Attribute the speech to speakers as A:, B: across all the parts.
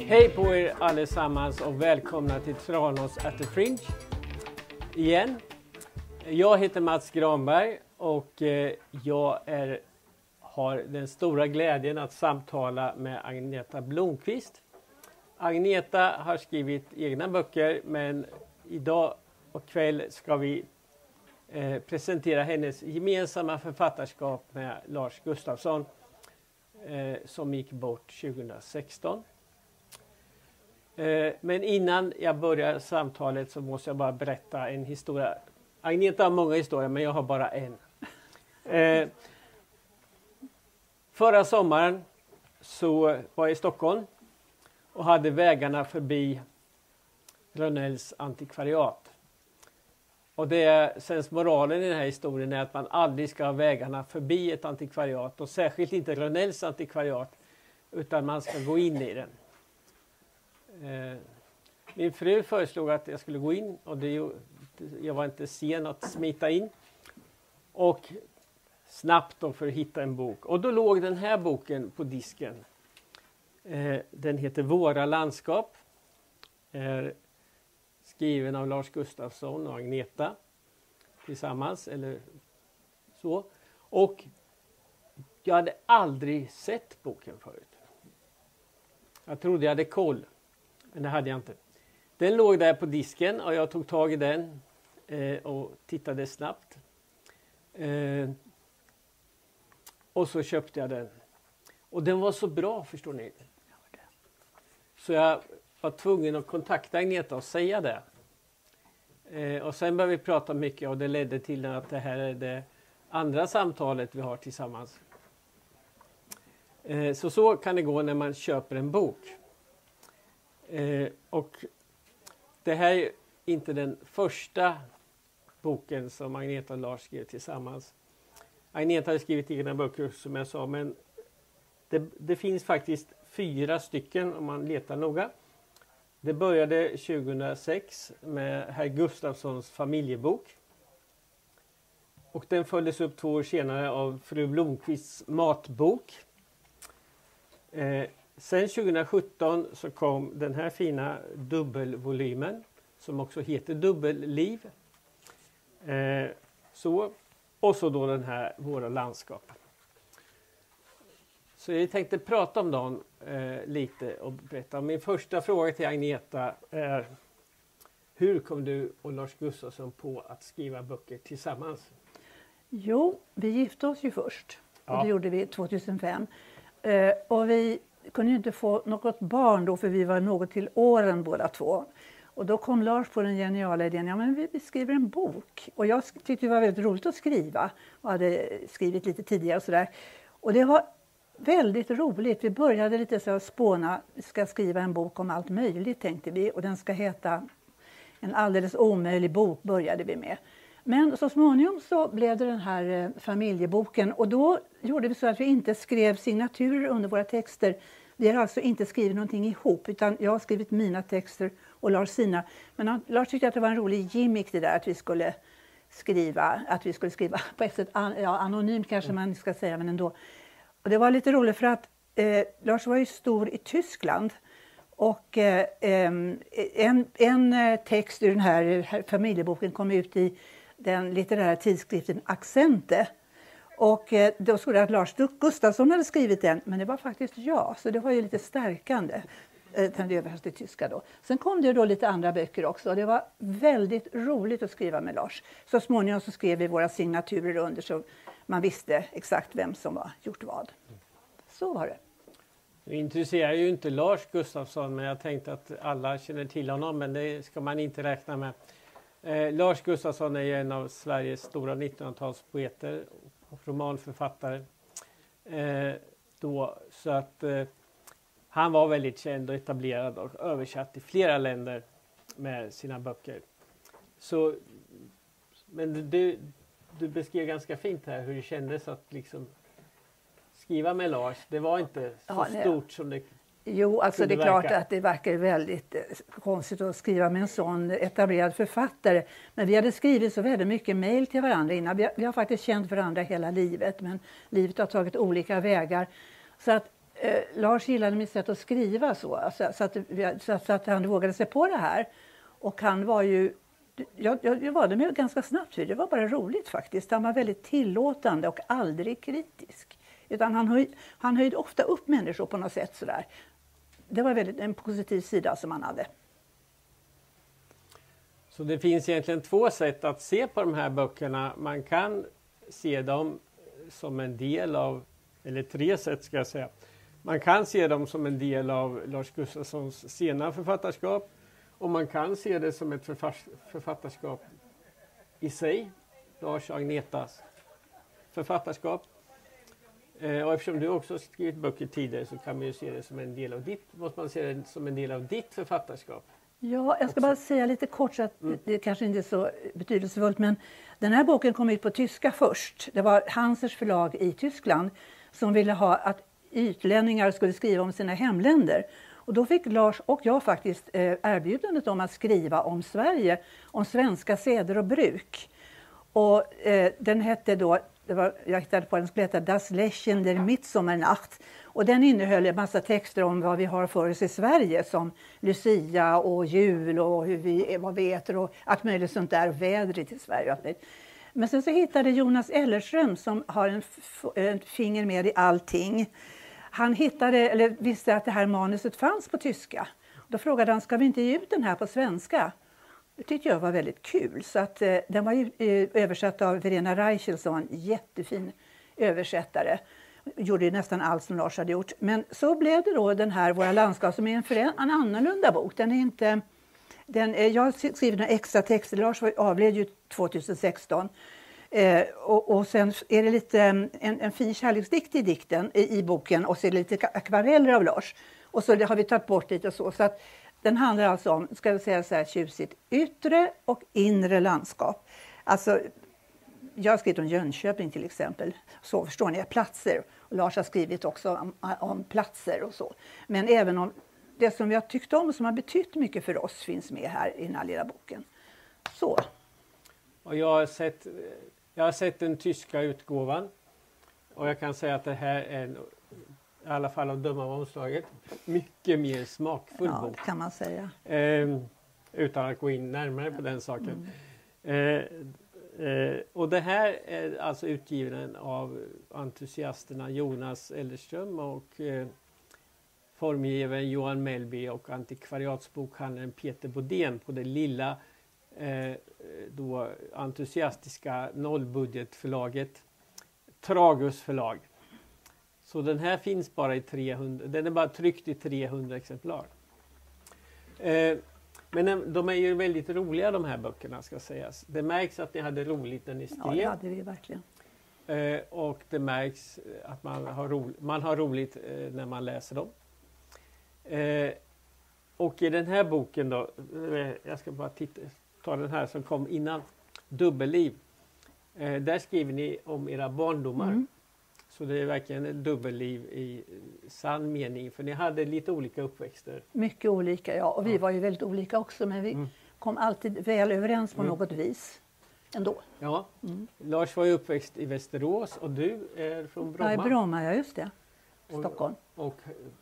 A: Hej på er allesammans och välkomna till Tranås at the Fringe igen. Jag heter Mats Granberg och jag har den stora glädjen att samtala med Agneta Blomqvist. Agneta har skrivit egna böcker, men idag och kväll ska vi presentera hennes gemensamma författarskap med Lars Gustafsson som gick bort 2016. Men innan jag börjar samtalet så måste jag bara berätta en historia. Agneta har många historier, men jag har bara en. Förra sommaren så var jag i Stockholm och hade vägarna förbi Rönnells antikvariat. Och sensmoralen i den här historien är att man aldrig ska ha vägarna förbi ett antikvariat, och särskilt inte Rönnells antikvariat, utan man ska gå in i den. Min fru föreslog att jag skulle gå in, och jag var inte sen att smita in. Och snabbt då för att hitta en bok. Och då låg den här boken på disken. Den heter Våra landskap. Är skriven av Lars Gustafsson och Agneta tillsammans eller så. Och jag hade aldrig sett boken förut. Jag trodde jag hade koll, men det hade jag inte. Den låg där på disken och jag tog tag i den och tittade snabbt. Och så köpte jag den. Och den var så bra, förstår ni. Så jag var tvungen att kontakta Agneta och säga det. Och sen började vi prata mycket, och det ledde till att det här är det andra samtalet vi har tillsammans. Så kan det gå när man köper en bok. Och det här är inte den första boken som Agneta och Lars skrev tillsammans. Agneta har skrivit egna böcker som jag sa, men det finns faktiskt 4 stycken om man letar noga. Det började 2006 med herr Gustafssons familjebok. Och den följdes upp 2 år senare av fru Blomqvists matbok. Sen 2017 så kom den här fina dubbelvolymen som också heter Dubbelliv. Och så då den här Våra landskap. Så jag tänkte prata om dem lite och berätta. Min första fråga till Agneta är: hur kom du och Lars Gustafsson på att skriva böcker tillsammans?
B: Jo, vi gifte oss ju först. Ja. Och det gjorde vi 2005. Och vi kunde ju inte få något barn då, för vi var något till åren båda två. Och då kom Lars på den geniala idén, ja men vi skriver en bok. Och jag tyckte det var väldigt roligt att skriva och hade skrivit lite tidigare och sådär. Och det var väldigt roligt. Vi började lite så att spåna, vi ska skriva en bok om allt möjligt tänkte vi. Och den ska heta En alldeles omöjlig bok började vi med. Men så småningom så blev det den här familjeboken, och då gjorde vi så att vi inte skrev signaturer under våra texter. Vi har alltså inte skrivit någonting ihop, utan jag har skrivit mina texter och Lars sina. Men Lars tyckte att det var en rolig gimmick det där att vi skulle skriva på ett sätt anonymt kanske man ska säga, men ändå. Och det var lite roligt för att Lars var ju stor i Tyskland. Och en text ur den här familjeboken kom ut i den litterära tidskriften Accente. Och då skulle det att Lars Gustafsson hade skrivit den, men det var faktiskt jag. Så det var ju lite stärkande. Den översatt till tyska då. Sen kom det då lite andra böcker också. Och det var väldigt roligt att skriva med Lars. Så småningom så skrev vi våra signaturer under så man visste exakt vem som var gjort vad. Så var det.
A: Det intresserar ju inte Lars Gustafsson, men jag tänkte att alla känner till honom, men det ska man inte räkna med. Lars Gustafsson är en av Sveriges stora 1900-talspoeter och romanförfattare. Så att han var väldigt känd och etablerad och översatt i flera länder med sina böcker. Men du beskrev ganska fint här hur det kändes att liksom skriva med Lars. Det var inte så stort som det.
B: Jo, alltså det är klart att det verkar väldigt konstigt att skriva med en sån etablerad författare. Men vi hade skrivit så väldigt mycket mejl till varandra innan. Vi har faktiskt känt varandra hela livet, men livet har tagit olika vägar. Så att Lars gillade mitt sätt att skriva så att han vågade sig på det här. Och han var ju, jag var det med ganska snabbt, det var bara roligt faktiskt. Han var väldigt tillåtande och aldrig kritisk. Utan han höjde ofta upp människor på något sätt sådär. Det var väldigt en positiv sida som han hade.
A: Så det finns egentligen två sätt att se på de här böckerna. Man kan se dem som en del av, eller tre sätt ska jag säga. Man kan se dem som en del av Lars Gustafssons senare författarskap. Och man kan se det som ett författarskap i sig. Lars och Agnetas författarskap. Och eftersom du också skrivit böcker tidigare så kan man ju se det som en del av måste man se det som en del av ditt författarskap.
B: Ja, jag ska bara säga lite kort så att det kanske inte är så betydelsefullt, men den här boken kom ut på tyska först. Det var Hansers förlag i Tyskland som ville ha att utlänningar skulle skriva om sina hemländer. Och då fick Lars och jag faktiskt erbjudandet om att skriva om Sverige, om svenska seder och bruk. Och den hette då, jag hittade på den, skulle heta Das Lächeln der Midsommernacht. Och den innehöll en massa texter om vad vi har för oss i Sverige, som Lucia och jul och vad vi äter och allt möjligt sånt där, vädret i Sverige. Men sen så hittade Jonas Ellerström, som har en finger med i allting. Han visste att det här manuset fanns på tyska. Då frågade han, ska vi inte ge ut den här på svenska? Det tyckte jag var väldigt kul. Så att, den var ju översatt av Verena Reichel, som var en jättefin översättare. Gjorde nästan allt som Lars hade gjort. Men så blev det då den här Våra landskap, som är en annorlunda bok. Den är inte... jag har skrivit några extra texter. Lars avled ju 2016. Och sen är det lite en fin kärleksdikt i dikten i boken. Och så är det lite akvareller av Lars. Och så har vi tagit bort lite och så. Så att den handlar alltså om, ska vi säga så här tjusigt, yttre och inre landskap. Alltså, jag har skrivit om Jönköping till exempel. Så förstår ni, platser. Och Lars har skrivit också om platser och så. Men även om det som vi har tyckt om och som har betytt mycket för oss finns med här i den här lilla boken. Så.
A: Och jag har sett den tyska utgåvan. Och jag kan säga att det här är, i alla fall av döma av omslaget, mycket mer smakfull bok.
B: Ja, kan man säga.
A: Utan att gå in närmare på den saken. Och det här är alltså utgiven av entusiasterna Jonas Ellerström och formgivaren Johan Mellby och antikvariatsbokhandlaren Peter Bodén på det lilla då entusiastiska nollbudgetförlaget Tragus förlag. Så den här finns bara i 300, den är bara tryckt i 300 exemplar. Men de är ju väldigt roliga, de här böckerna, ska sägas. Det märks att ni hade roligt när ni skrev.
B: Ja, det hade vi verkligen.
A: Och det märks att man har roligt när man läser dem. Och i den här boken då, jag ska bara ta den här som kom innan, Dubbelliv. Där skriver ni om era barndomar. Så det är verkligen ett dubbelliv i sann mening. För ni hade lite olika uppväxter.
B: Mycket olika, ja. Och vi var ju väldigt olika också. Men vi kom alltid väl överens på något vis. Ändå.
A: Ja. Lars var ju uppväxt i Västerås och du är från Bromma.
B: Ja, i Bromma, ja just det. Stockholm.
A: Och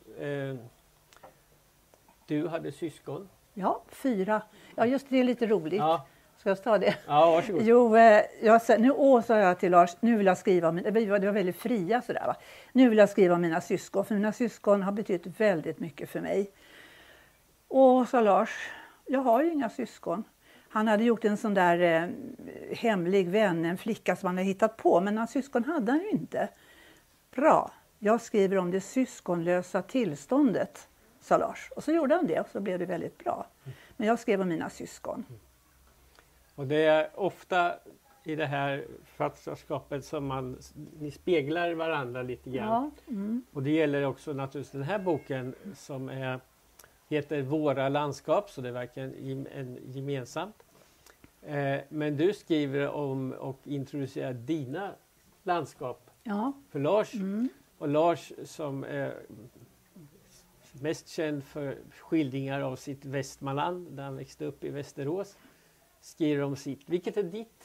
A: du hade syskon.
B: Ja, 4. Ja, just det är lite roligt. Ja. Ska jag ta det?
A: Ja, varsågod.
B: Jo, nu sa jag till Lars, nu vill jag skriva, det var väldigt fria sådär va. Nu vill jag skriva om mina syskon, för mina syskon har betytt väldigt mycket för mig. Och sa Lars, jag har ju inga syskon. Han hade gjort en sån där hemlig vän, en flicka som han hade hittat på, men några syskon hade han ju inte. Bra, jag skriver om det syskonlösa tillståndet, sa Lars. Och så gjorde han det och så blev det väldigt bra. Men jag skrev om mina syskon.
A: Och det är ofta i det här författarskapet som ni speglar varandra lite grann. Ja. Och det gäller också naturligtvis den här boken som heter Våra landskap, så det är verkligen gemensamt. Men du skriver om och introducerar dina landskap för Lars. Och Lars som är mest känd för skildringar av sitt Västmanland, där han växte upp i Västerås, skriver om sitt. Vilket är ditt?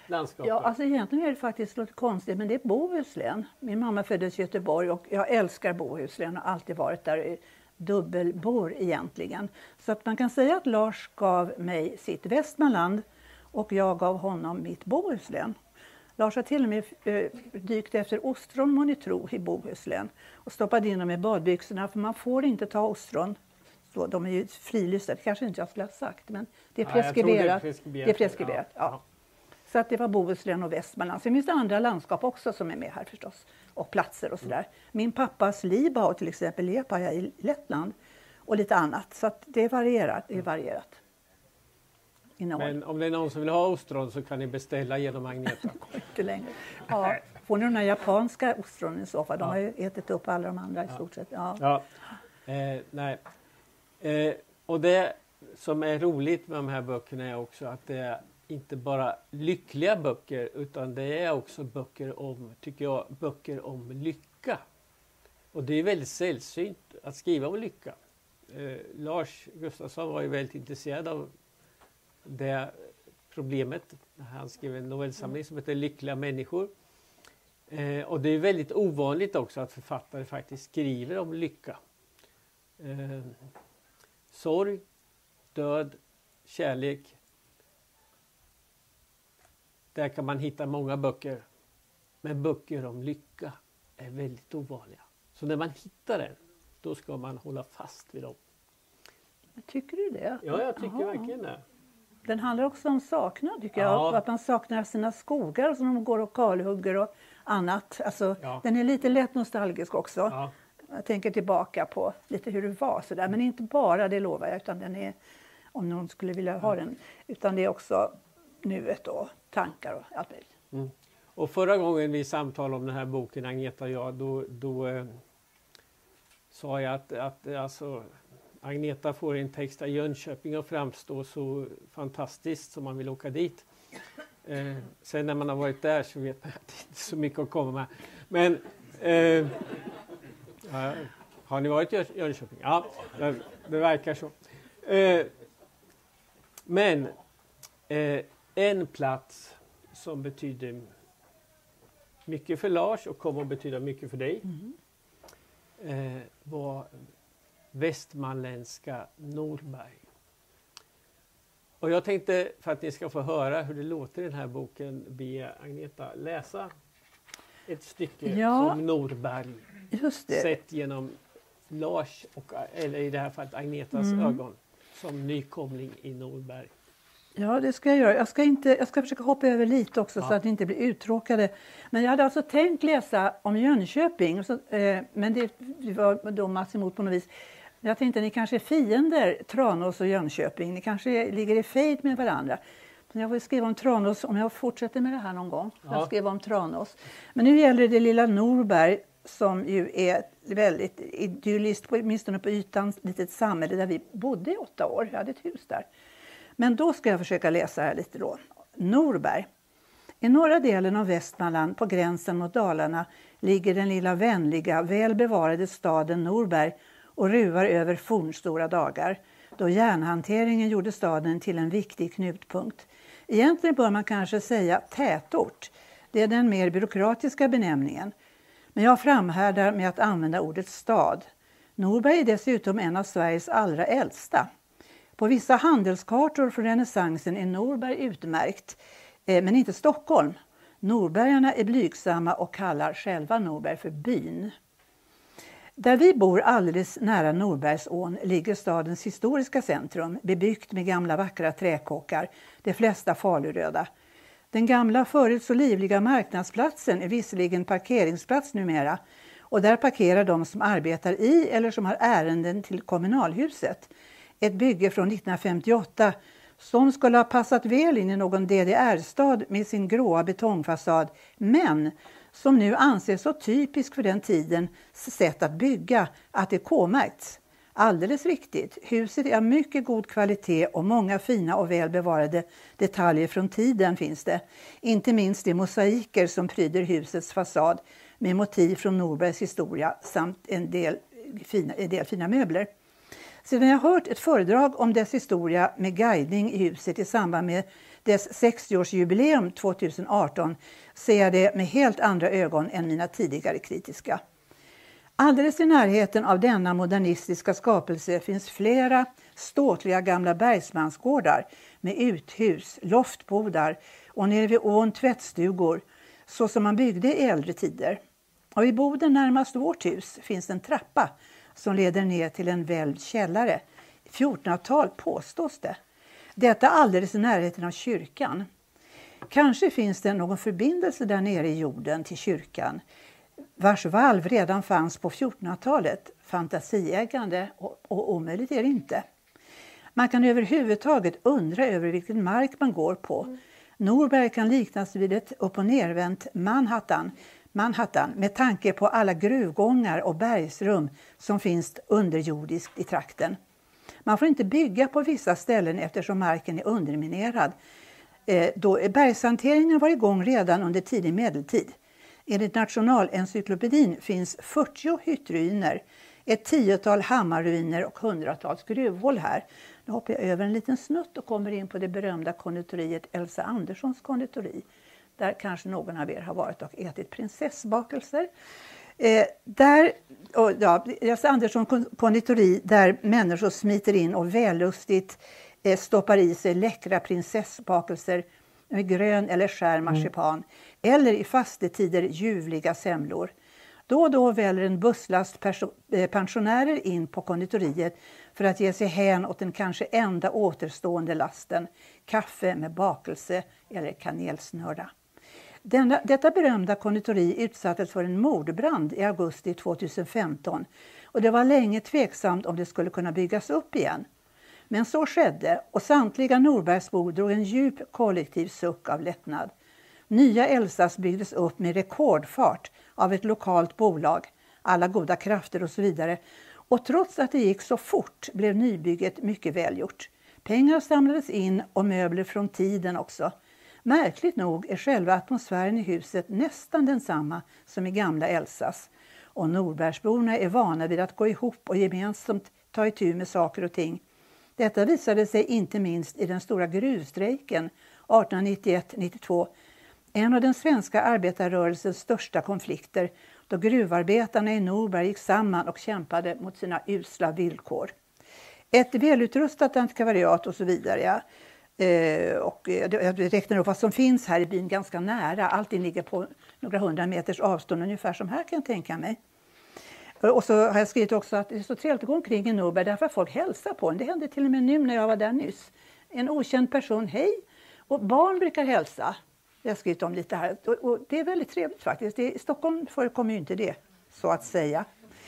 A: landskapet?
B: Ja, alltså egentligen är det faktiskt lite konstigt, men det är Bohuslän. Min mamma föddes i Göteborg och jag älskar Bohuslän och har alltid varit där, dubbelbor egentligen. Så att man kan säga att Lars gav mig sitt Västmanland och jag gav honom mitt Bohuslän. Lars har till och med dykt efter ostron, må ni tro, i Bohuslän och stoppade in dem i badbyxorna, för man får inte ta ostron. Så de är ju frilystade, kanske inte jag skulle ha sagt, men det är preskriberat. Det är preskriberat, ja. Så att det var Bohuslän och Västmanland. Sen finns det andra landskap också som är med här förstås. Och platser och sådär. Min pappas Libau till exempel, Liepaja i Lettland. Och lite annat. Så att det är varierat.
A: Men om det är någon som vill ha ostron så kan ni beställa genom Agneta.
B: Inte längre. Ja, får ni de här japanska ostronen i så fall? De har ju ätit upp alla de andra i stort sett. Ja.
A: Nej. Och det som är roligt med de här böckerna är också att det är inte bara lyckliga böcker, utan det är också böcker om lycka. Och det är väldigt sällsynt att skriva om lycka. Lars Gustafsson var ju väldigt intresserad av det problemet. Han skrev en novellsamling som heter Lyckliga människor. Och det är väldigt ovanligt också att författare faktiskt skriver om lycka. Sorg, död, kärlek. Där kan man hitta många böcker. Men böcker om lycka är väldigt ovanliga. Så när man hittar den, då ska man hålla fast vid dem.
B: Tycker du det?
A: Ja, jag tycker verkligen det.
B: Den handlar också om saknad, tycker jag. Att man saknar sina skogar som de går och kalhugger och annat. Alltså, den är lite lätt nostalgisk också. Ja. Jag tänker tillbaka på lite hur det var sådär. Men inte bara, det lovar jag, utan den är, om någon skulle vilja ha den. Utan det är också nuet och tankar och allt möjligt.
A: Mm. Och förra gången vi samtalade om den här boken, Agneta och jag, då sa jag att alltså, Agneta får en text av Jönköping och framstår så fantastiskt som man vill åka dit. Sen när man har varit där så vet man att det inte är så mycket att komma med. Men har ni varit i Jönköping? Ja, det verkar så. Men en plats som betyder mycket för Lars och kommer att betyda mycket för dig var västmanländska Norberg. Och jag tänkte, för att ni ska få höra hur det låter i den här boken, be Agneta läsa ett stycke som Norberg.
B: Just det.
A: Sett genom Lars, eller i det här fallet Agnetas ögon, som nykomling i Norberg.
B: Ja, det ska jag göra. Jag ska försöka hoppa över lite också så att ni inte blir uttråkade. Men jag hade alltså tänkt läsa om Jönköping, men det var då massivt emot på något vis. Jag tänkte att ni kanske är fiender, Tranås och Jönköping. Ni kanske ligger i fejd med varandra. Men jag får skriva om Tranås om jag fortsätter med det här någon gång. Jag skrev om Tranås. Men nu gäller det lilla Norberg, som ju är väldigt idylliskt, åtminstone på ytan, litet samhälle där vi bodde i 8 år. Jag hade ett hus där. Men då ska jag försöka läsa här lite då. Norberg. I norra delen av Västmanland, på gränsen mot Dalarna, ligger den lilla vänliga, väl bevarade staden Norberg och ruvar över fornstora dagar, då järnhanteringen gjorde staden till en viktig knutpunkt. Egentligen bör man kanske säga tätort. Det är den mer byråkratiska benämningen. Men jag framhärdar med att använda ordet stad. Norberg är dessutom en av Sveriges allra äldsta. På vissa handelskartor från renässansen är Norberg utmärkt, men inte Stockholm. Norbergarna är blygsamma och kallar själva Norberg för byn. Där vi bor alldeles nära Norbergsån ligger stadens historiska centrum, bebyggt med gamla vackra träkåkar, de flesta faluröda. Den gamla förut så livliga marknadsplatsen är visserligen parkeringsplats numera, och där parkerar de som arbetar i eller som har ärenden till kommunalhuset. Ett bygge från 1958 som skulle ha passat väl in i någon DDR-stad med sin gråa betongfasad, men som nu anses så typisk för den tidens sätt att bygga att det K-märkts. Alldeles riktigt, huset är av mycket god kvalitet och många fina och väl bevarade detaljer från tiden finns det. Inte minst de mosaiker som pryder husets fasad med motiv från Norbergs historia samt en del fina möbler. Sedan jag hört ett föredrag om dess historia med guidning i huset i samband med dess 60-årsjubileum 2018 ser jag det med helt andra ögon än mina tidigare kritiska. Alldeles i närheten av denna modernistiska skapelse finns flera ståtliga gamla bergsmansgårdar med uthus, loftbodar och nere vid ån tvättstugor så som man byggde i äldre tider. Och i boden närmast vårt hus finns en trappa som leder ner till en välvd källare. 1400-tal påstås det. Detta alldeles i närheten av kyrkan. Kanske finns det någon förbindelse där nere i jorden till kyrkan, vars valv redan fanns på 1400-talet. Fantasieggande och omöjligt är det inte. Man kan överhuvudtaget undra över vilken mark man går på. Norberg kan liknas vid ett upp- och nervänt Manhattan med tanke på alla gruvgångar och bergsrum som finns underjordiskt i trakten. Man får inte bygga på vissa ställen eftersom marken är underminerad. Då bergshanteringen var igång redan under tidig medeltid. Enligt Nationalencyklopedin finns 40 hyttruiner, ett 10-tal hammarruiner och 100-tals gruvhål här. Nu hoppar jag över en liten snutt och kommer in på det berömda konditoriet Elsa Anderssons konditori. Där kanske någon av er har varit och ätit prinsessbakelser. Elsa Anderssons konditori där människor smiter in och vällustigt stoppar i sig läckra prinsessbakelser med grön eller skär marsipan. Eller i fastetider ljuvliga semlor. Då och då väller en busslast pensionärer in på konditoriet för att ge sig hän åt den kanske enda återstående lasten. Kaffe med bakelse eller kanelsnörda. Detta berömda konditori utsattes för en mordbrand i augusti 2015. Och det var länge tveksamt om det skulle kunna byggas upp igen. Men så skedde och samtliga Norbergsbor drog en djup kollektiv suck av lättnad. Nya Elsas byggdes upp med rekordfart av ett lokalt bolag, alla goda krafter och så vidare. Och trots att det gick så fort blev nybygget mycket välgjort. Pengar samlades in och möbler från tiden också. Märkligt nog är själva atmosfären i huset nästan densamma som i gamla Elsas. Och Norbergsborna är vana vid att gå ihop och gemensamt ta itu med saker och ting. Detta visade sig inte minst i den stora gruvstrejken 1891-92. En av den svenska arbetarrörelsens största konflikter då gruvarbetarna i Norberg gick samman och kämpade mot sina usla villkor. Ett välutrustat antikvariat och så vidare. Ja. Och jag räknar upp vad som finns här i byn ganska nära. Allting ligger på några 100 meters avstånd ungefär som här kan jag tänka mig. Och så har jag skrivit också att det är så trevligt att gå omkring i Norberg därför att folk hälsar på en. Det hände till och med nu när jag var där nyss. En okänd person, hej. Och barn brukar hälsa. Jag har skrivit om lite här. Och det är väldigt trevligt faktiskt. I Stockholm förekommer ju inte det, så att säga.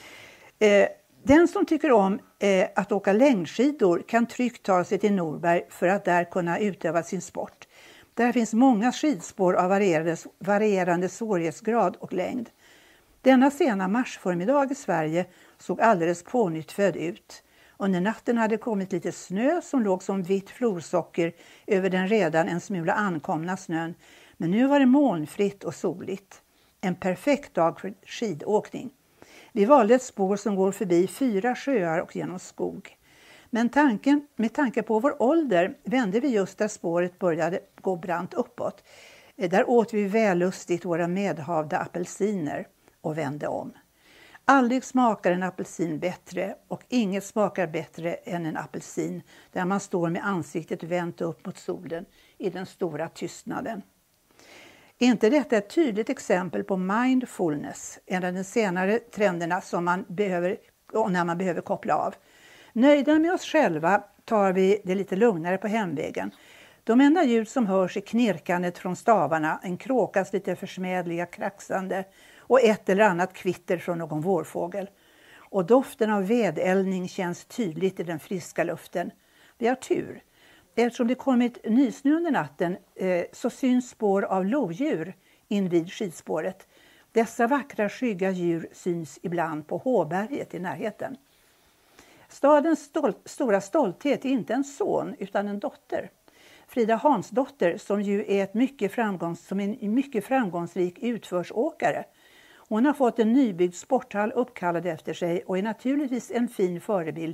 B: Den som tycker om att åka längdskidor kan tryggt ta sig till Norberg för att där kunna utöva sin sport. Där finns många skidspår av varierande svårighetsgrad och längd. Denna sena marsförmiddag i Sverige såg alldeles pånyttfödd ut. Under natten hade kommit lite snö som låg som vitt florsocker över den redan en smula ankomna snön. Men nu var det molnfritt och soligt. En perfekt dag för skidåkning. Vi valde ett spår som går förbi 4 sjöar och genom skog. Men med tanke på vår ålder vände vi just där spåret började gå brant uppåt. Där åt vi vällustigt våra medhavda apelsiner och vände om. Aldrig smakar en apelsin bättre och inget smakar bättre än en apelsin där man står med ansiktet vänt upp mot solen i den stora tystnaden. Är inte detta ett tydligt exempel på mindfulness, en av de senare trenderna som man behöver när man behöver koppla av? Nöjda med oss själva tar vi det lite lugnare på hemvägen. De enda ljud som hörs är knirkandet från stavarna, en kråkas lite försmädliga kraxande och ett eller annat kvitter från någon vårfågel. Och doften av vedeldning känns tydligt i den friska luften. Vi har tur. Eftersom det kommit nysnö under natten så syns spår av lodjur invid skidspåret. Dessa vackra skygga djur syns ibland på Håberget i närheten. Stadens stora stolthet är inte en son utan en dotter. Frida Hansdotter som ju är en mycket framgångsrik utförsåkare. Hon har fått en nybyggd sporthall uppkallad efter sig och är naturligtvis en fin förebild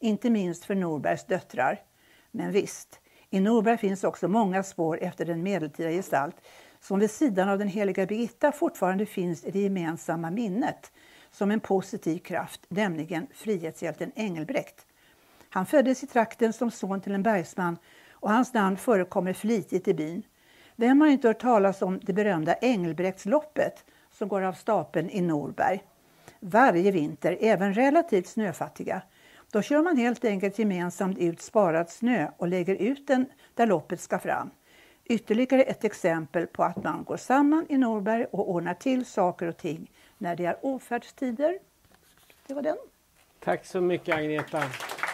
B: inte minst för Norbergs döttrar. Men visst, i Norberg finns också många spår efter den medeltida gestalt som vid sidan av den heliga Birgitta fortfarande finns i det gemensamma minnet som en positiv kraft, nämligen frihetshjälten Engelbrekt. Han föddes i trakten som son till en bergsman och hans namn förekommer flitigt i byn. Vem har inte hört talas om det berömda Engelbrektsloppet som går av stapeln i Norberg? Varje vinter, även relativt snöfattiga, då kör man helt enkelt gemensamt ut sparad snö och lägger ut den där loppet ska fram. Ytterligare ett exempel på att man går samman i Norberg och ordnar till saker och ting när det är ofärdstider. Det var den.
A: Tack så mycket, Agneta.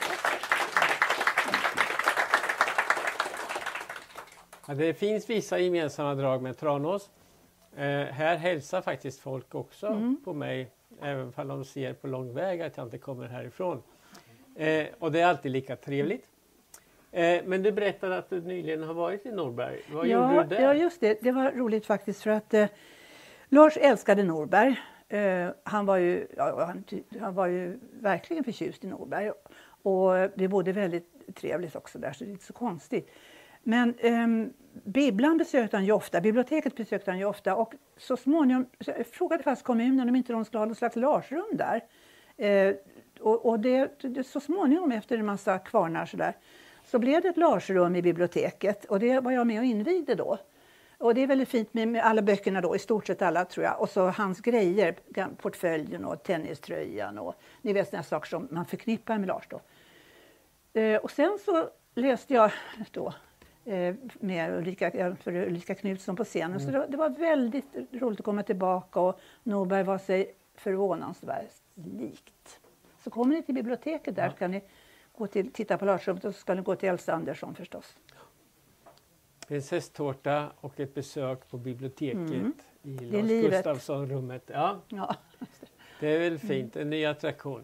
A: Ja, det finns vissa gemensamma drag med Tranås. Här hälsar faktiskt folk också på mig, även om de ser på lång väg att jag inte kommer härifrån. Och det är alltid lika trevligt. Men du berättade att du nyligen har varit i Norberg. Vad gjorde du där?
B: Ja, just det. Det var roligt faktiskt för att Lars älskade Norberg. Han var ju verkligen förtjust i Norberg. Och det bodde väldigt trevligt också där, så det är inte så konstigt. Men bibblan besökte han ju ofta, biblioteket besökte han ju ofta. Och så småningom frågade fast kommunen om inte de skulle ha något slags Larsrum där. Och det så småningom efter en massa kvarnar så blev det ett Larsrum i biblioteket. Och det var jag med och invigde då. Och det är väldigt fint med alla böckerna då, i stort sett alla tror jag. Och så hans grejer, portföljen och tenniströjan och ni vet sådana saker som man förknippar med Lars då. Och sen så läste jag då med Ulrika Knutsson på scenen. Så det var väldigt roligt att komma tillbaka och Norberg var sig förvånansvärt likt. Så kommer ni till biblioteket där ska ni titta på Larsrummet och så ska ni gå till Elsa Andersson förstås.
A: Prinsesstårta och ett besök på biblioteket i Lars Gustafsson-rummet. Ja. Det är väl fint, en ny attraktion.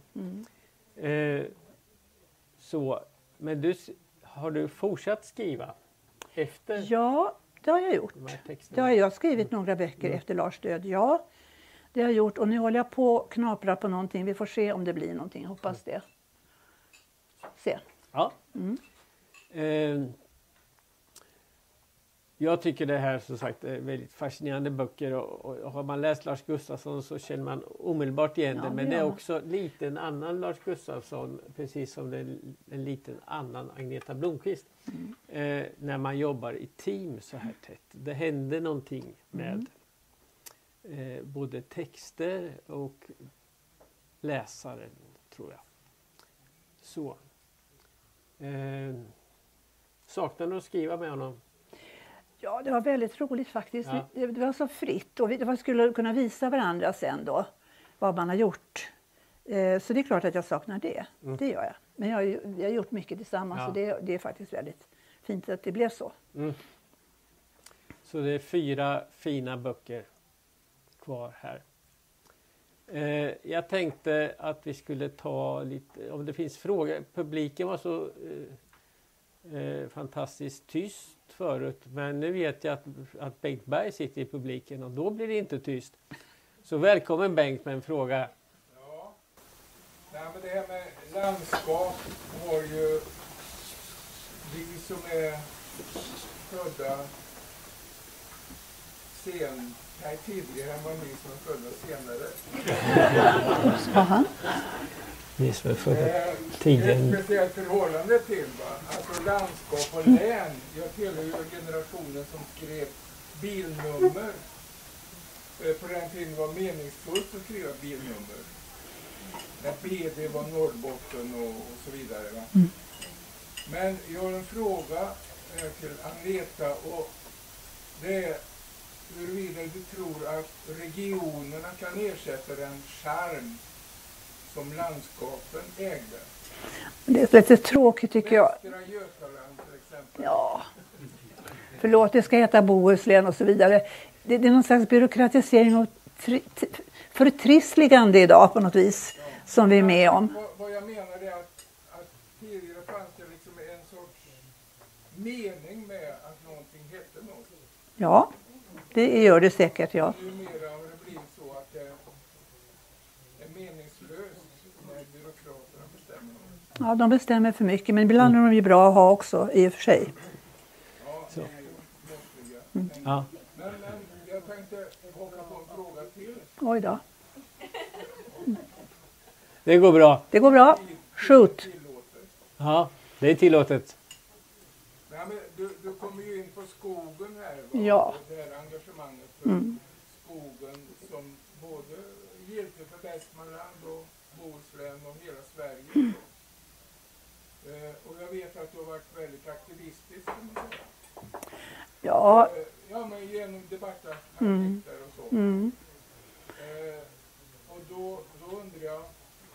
A: Men har du fortsatt skriva efter?
B: Ja, det har jag gjort. Det har jag skrivit några böcker efter Lars död. Ja, det har jag gjort och nu håller jag på och knaprar på någonting. Vi får se om det blir någonting, hoppas det. Se.
A: Ja. Jag tycker det här som sagt är väldigt fascinerande böcker och har man läst Lars Gustafsson så känner man omedelbart igen det. Men det är också lite en annan Lars Gustafsson, precis som det är en liten annan Agneta Blomqvist. När man jobbar i team så här tätt. Det händer någonting med både texter och läsaren, tror jag. Så. Saknar du att skriva med honom?
B: Ja, det var väldigt roligt faktiskt.
A: Ja.
B: Det var så fritt och vi skulle kunna visa varandra sen då vad man har gjort. Så det är klart att jag saknar det. Det gör jag. Men vi har gjort mycket tillsammans och det är faktiskt väldigt fint att det blev så.
A: Så det är 4 fina böcker kvar här. Jag tänkte att vi skulle ta lite, om det finns frågor. Publiken var så fantastiskt tyst förut, men nu vet jag att Bengt Berg sitter i publiken och då blir det inte tyst. Så välkommen Bengt med en fråga.
C: Ja, men det här med landskap har ju vi som är födda tidigare än vad ni som är födda senare.
A: Ni som är födda tidigare.
C: Ett speciellt förhållande till alltså landskap och län. Jag tillhör ju generationen som skrev bilnummer. På den tiden var meningsfullt att skriva bilnummer. När BD var Norrbotten och så vidare. Va? Men jag har en fråga till Agneta och det är huruvida du tror att regionerna kan ersätta den charm som landskapen ägde.
B: Det är lite tråkigt tycker jag.
C: Västra Götaland till exempel.
B: Ja. Förlåt, det ska heta Bohuslän och så vidare. Det är någon slags byråkratisering och förtrissligande idag på något vis som vi är med om.
C: Vad jag menar är att tidigare fanns det liksom en sorts mening med att någonting hette något.
B: Ja, det gör det säkert, ja.
C: Numera har det blivit så att det är meningslöst när byråkraterna bestämmer något.
B: Ja, de bestämmer för mycket, men ibland är de ju bra att ha också i och för sig.
A: Så.
C: Men
A: Ja.
C: jag tänkte haka på en fråga till.
B: Oj då.
A: Det går bra.
B: Det går bra. Shoot.
C: Tillåtet.
A: Ja, det är tillåtet.
C: Nej, men du kommer ju in på skogen här. Va?
B: Ja.
C: Och det här engagemanget för skogen som både giltigt för Västmanland och Bohuslän och hela Sverige. Och jag vet att du har varit väldigt aktivistisk. Kan man säga.
B: Ja.
C: Ja, men genom debattartiklar och så. Och då undrar jag,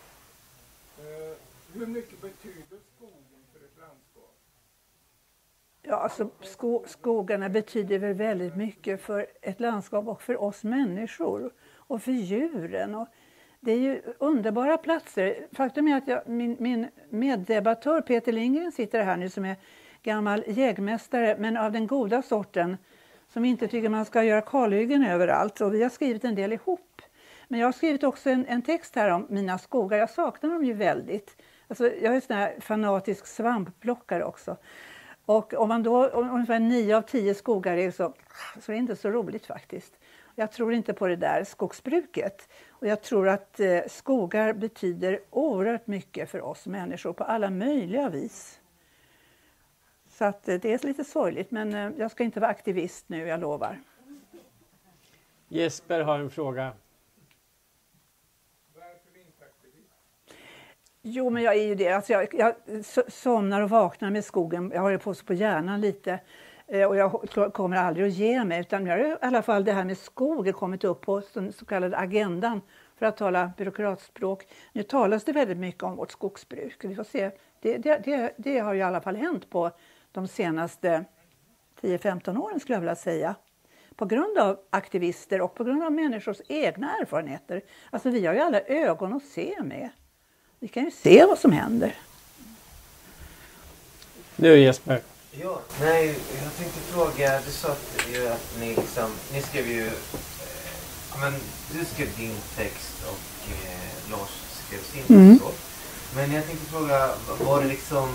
C: hur mycket betyder skogen för ett landskap?
B: Ja, alltså skogarna betyder väl väldigt mycket för ett landskap och för oss människor och för djuren. Och det är ju underbara platser. Faktum är att min meddebattör Peter Lindgren sitter här nu som är gammal jägmästare, men av den goda sorten, som inte tycker man ska göra kalhyggen överallt. Och vi har skrivit en del ihop. Men jag har skrivit också en text här om mina skogar. Jag saknar dem ju väldigt. Alltså, jag är en sån här fanatisk svampplockare också. Och om man då, ungefär 9 av 10 skogar är så är det inte så roligt faktiskt. Jag tror inte på det där skogsbruket. Och jag tror att skogar betyder oerhört mycket för oss människor på alla möjliga vis. Så att det är lite sorgligt, men jag ska inte vara aktivist nu, jag lovar.
A: Jesper har en fråga.
C: Varför inte aktivist?
B: Jo, men jag är ju det. Alltså jag somnar och vaknar med skogen. Jag har det på hjärnan lite. Och jag kommer aldrig att ge mig. Utan jag har i alla fall det här med skogen kommit upp på den så kallade agendan. För att tala byråkratspråk. Nu talas det väldigt mycket om vårt skogsbruk. Vi får se. Det har ju i alla fall hänt på de senaste 10-15 åren skulle jag vilja säga. På grund av aktivister och på grund av människors egna erfarenheter. Alltså vi har ju alla ögon att se med. Vi kan ju se vad som händer.
A: Nu Jesper.
D: Ja, nej, jag tänkte fråga, du sa att ni skrev ju, men du skrev din text och Lars skrev sin text. Men jag tänkte fråga, var det liksom,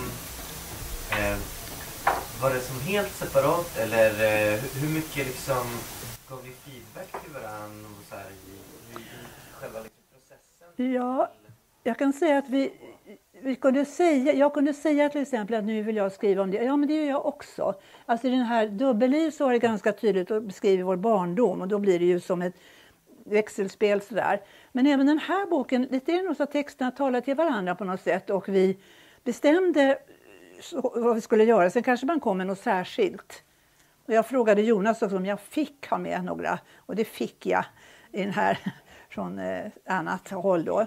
D: var det som helt separat eller hur mycket liksom gav ni feedback till varandra och så här i själva liksom processen?
B: Ja, jag kan säga att jag kunde säga till exempel att nu vill jag skriva om det. Ja, men det gör jag också. Alltså i den här Dubbelliv så är det ganska tydligt att beskriva vår barndom. Och då blir det ju som ett växelspel sådär. Men även den här boken, lite är det nog så att texterna talar till varandra på något sätt. Och vi bestämde vad vi skulle göra. Sen kanske man kom med något särskilt. Och jag frågade Jonas också om jag fick ha med några. Och det fick jag i den här från annat håll då.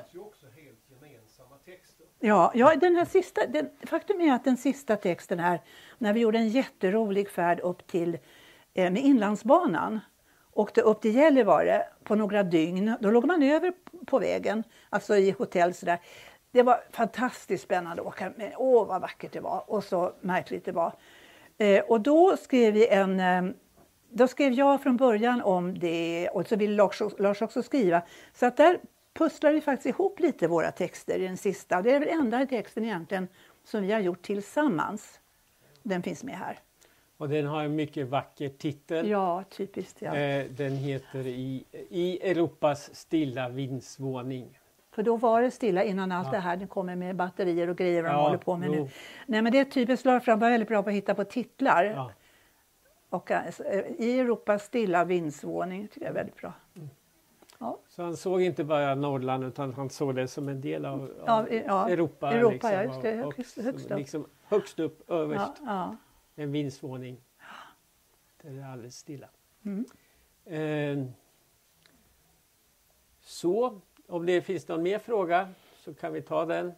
B: Ja, den här sista, faktum är att den sista texten här, när vi gjorde en jätterolig färd upp till med Inlandsbanan, åkte upp till Gällivare på några dygn, då låg man över på vägen, alltså i hotell sådär. Det var fantastiskt spännande att åka, men vad vackert det var och så märkligt det var. Och då skrev jag från början om det och så ville Lars också skriva, så att där pusslar vi faktiskt ihop lite våra texter i den sista. Det är väl enda texten egentligen som vi har gjort tillsammans. Den finns med här.
A: Och den har en mycket vacker titel.
B: Ja, typiskt. Ja.
A: Den heter I Europas stilla vindsvåning.
B: För då var det stilla innan allt det här. Det kommer med batterier och grejer de håller på med nu. Nej, men det är typiskt. Lars var väldigt bra på att hitta på titlar. Ja. Och I Europas stilla vindsvåning tycker jag är väldigt bra. Ja.
A: Så han såg inte bara Norrland utan han såg det som en del av Europa.
B: Liksom, ja, just det. Högst upp.
A: Liksom högst upp, överst. Ja. En vindsvåning. Där det är alldeles stilla. Så, om det finns någon mer fråga så kan vi ta den.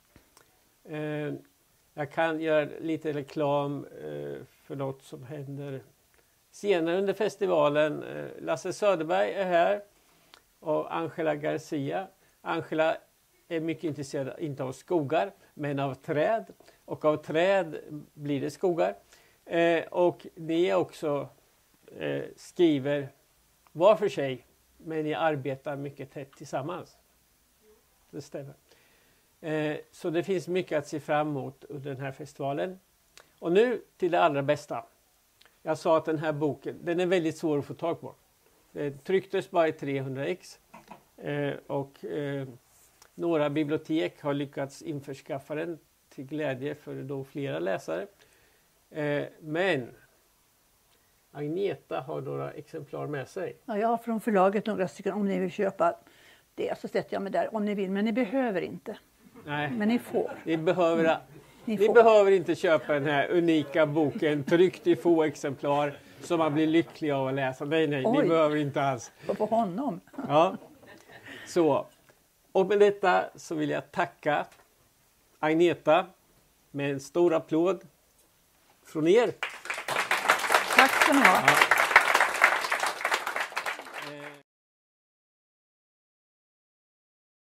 A: Jag kan göra lite reklam för något som händer senare under festivalen. Lasse Söderberg är här. Och Angela Garcia. Angela är mycket intresserad, inte av skogar, men av träd. Och av träd blir det skogar. Och ni också skriver var för sig, men ni arbetar mycket tätt tillsammans. Det stämmer. Så det finns mycket att se fram emot under den här festivalen. Och nu till det allra bästa. Jag sa att den här boken, den är väldigt svår att få tag på. Det trycktes bara i 300 och några bibliotek har lyckats införskaffa den till glädje för då flera läsare. Men Agneta har några exemplar med sig.
B: Ja, jag har från förlaget några stycken om ni vill köpa det, så sätter jag mig där om ni vill, men ni behöver inte.
A: Nej.
B: Men ni får.
A: Ni behöver inte köpa den här unika boken tryckt i få exemplar som man blir lycklig av att läsa. Nej, ni behöver inte alls.
B: På honom.
A: Ja. Så. Och med detta så vill jag tacka Agneta med en stor applåd från er.
B: Tack ska ni ha.
A: Ja.